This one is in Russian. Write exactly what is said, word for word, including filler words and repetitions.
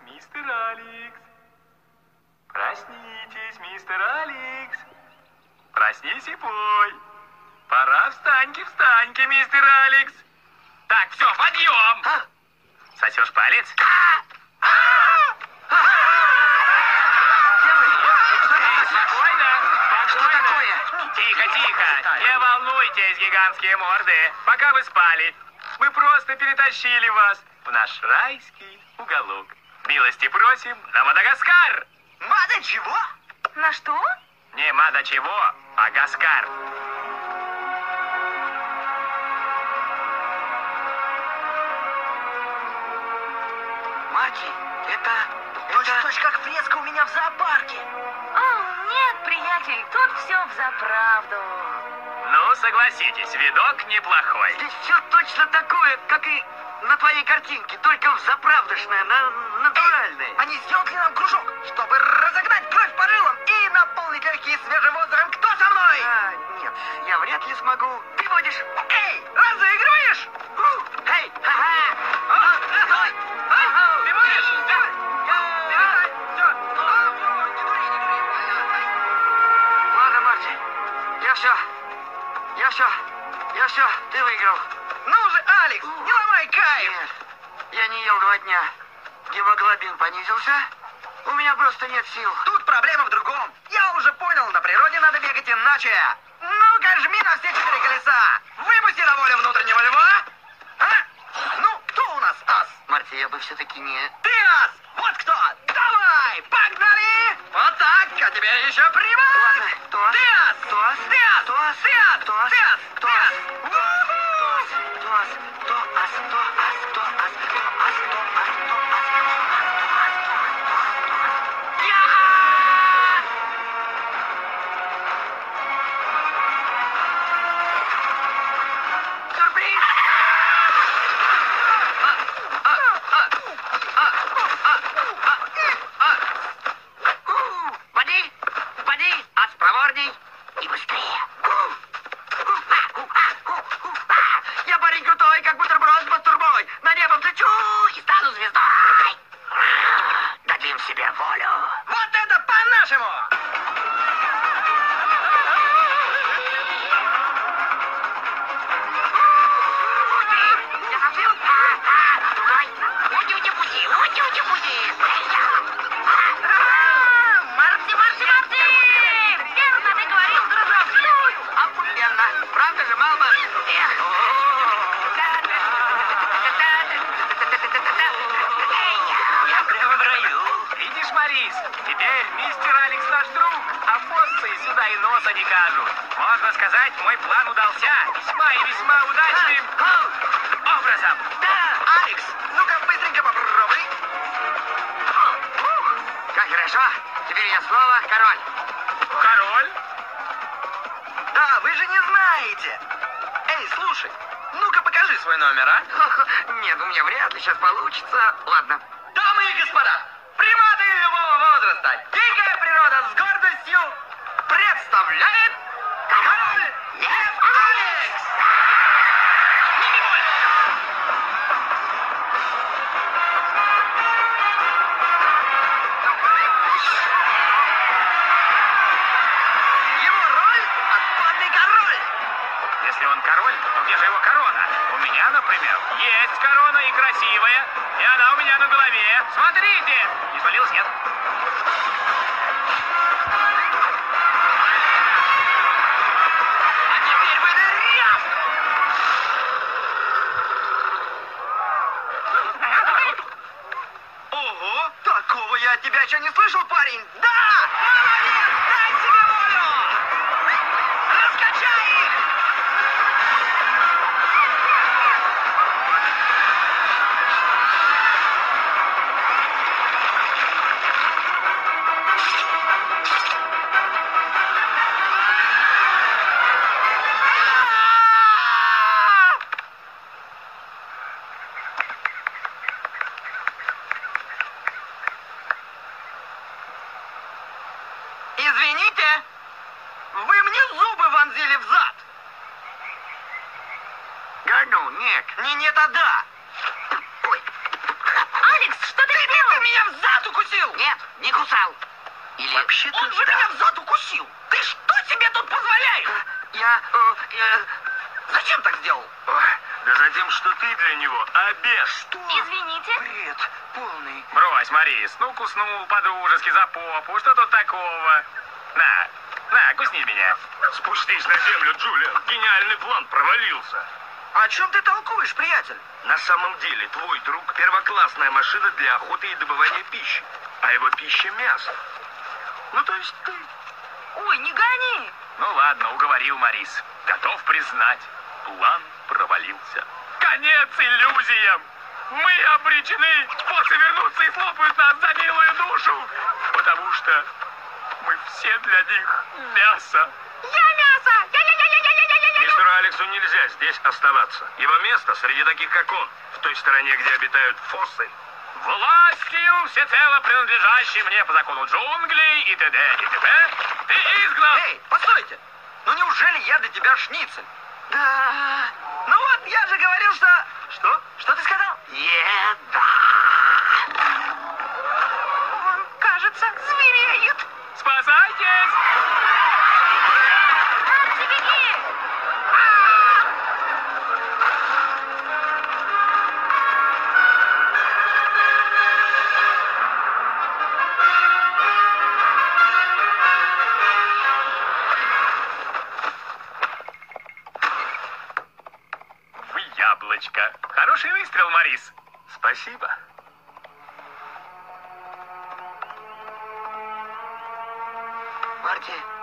мистер Алекс. Проснитесь, мистер Алекс. Проснись и пой. Пора, встаньте, встаньте, мистер Алекс. Так, все, подъем. А? Сосешь палец? А! А! А! Эй, спокойно, спокойно. Тихо, тихо. Не волнуйтесь, гигантские морды. Пока вы спали, мы просто перетащили вас в наш райский уголок. Милости просим на Мадагаскар. Мада чего? На что? Не Мада чего, а Гаскар. Марти, это... Точь-в-точь как фреска у меня в зоопарке. О, нет, приятель, тут все взаправду. Ну, согласитесь, видок неплохой. Здесь все точно такое, как и на твоей картинке, только взаправдошное, на натуральное. Эй, а не сделать ли нам кружок, чтобы разогнать кровь по жилам и наполнить легкие свежим воздухом? Кто со мной? А, нет, я вряд ли смогу. Ты будешь... Эй, разыгрываешь? Эй, ха-ха! О, стой! Ты будешь? Ладно, Марти, я все, я все, я все, ты выиграл. Ну же, Алекс, не ломай кайф! Нет, я не ел два дня. Гемоглобин понизился. У меня просто нет сил. Тут проблема в другом. Я уже понял, на природе надо бегать иначе. Ну-ка, жми на все четыре колеса. Выпусти на волю внутреннего льва. А? Ну, кто у нас ас? Марти, я бы все-таки не... Ты ас! Вот кто! Давай, погнали! Вот так, а тебе еще прямо! Ладно, кто ас? Ты ас! Кто ас? Ты ас! Кто ас? Ты ас! Кто ас? Ты ас! Кто ас? Кто ас? Кто ас? Кто ас? Кто ас? Кто ас? Кто ас? Кто ас? Кто ас? Я! Сюрприз! Води! Води! Ас проворней и быстрее! Я парень крутой, как бутерброд с бастурбой. На небо взлечу и стану звездой. Дадим себе волю. Вот это по-нашему! Ух ты! Я совсем... Ути-ути-пути! Ути-ути-пути! Марти, Марти, Марти! Верно ты говорил, дружок! Охуенно! Правда же, Малма? Я прямо в раю. Видишь, Марис, теперь мистер Алекс наш друг, а фоссы сюда и носа не кажут. Можно сказать, мой план удался весьма и весьма удачным образом. Да, Алекс, ну-ка быстренько попробуй. Как хорошо. Теперь я снова король. Король? Да, вы же не знаете. Эй, слушай, ну-ка покажи свой номер, а? Нет, у меня вряд ли сейчас получится. Ладно. Дамы и господа, приматы любого возраста, дикая природа с гордостью представляет король Лев Алекс! Его роль — отпадный король. Если он король, то где же его корона? У меня, например, есть корона и красивая, и она у меня на голове. Смотрите! Не свалилась, нет? А теперь вы ныряв! Ого! Такого я от тебя еще не слышал, парень! Да! Молодец! Дай себе волю! Раскачай их! Извините, вы мне зубы вонзили в зад. Да ну, нет. Не нет, а да. Ой. Алекс, что ты Ты, сделал? ты меня в зад Нет, не кусал. Или... Вообще-то Он же да. меня в зад укусил. Ты что себе тут позволяешь? Я... э, э, Зачем так сделал? Ой, да за тем, что ты для него обед. Что? Извините. Бред полный. Брось, Марис, ну куснул по-дружески за попу, что тут такого? На, на, кусни меня. Спустись на землю, Джулиан. Гениальный план провалился. О чем ты толкуешь, приятель? На самом деле, твой друг — первоклассная машина для охоты и добывания пищи. А его пища — мясо. Ну, то есть ты. Ой, не гони. Ну ладно, уговорил Марис. Готов признать, план провалился. Конец иллюзиям! Мы обречены после вернуться и слопают нас за милую душу, потому что мы все для них мясо. Я мясо! Я-я-я-я-я-я-я-я! Мистеру Алексу нельзя здесь оставаться. Его место среди таких, как он, в той стороне, где обитают фоссы. Властью, всецело принадлежащей мне по закону джунглей и т.д. и т.п. ты изгнан. Эй, постойте! Ну неужели я для тебя шницель? Да. Ну вот, я же говорил, что... Что? Что ты сказал? Еда. Он, кажется, звереет. Спасайтесь! Арчи, беги! Вы яблочко. Хороший выстрел, Марис. Спасибо. Марти,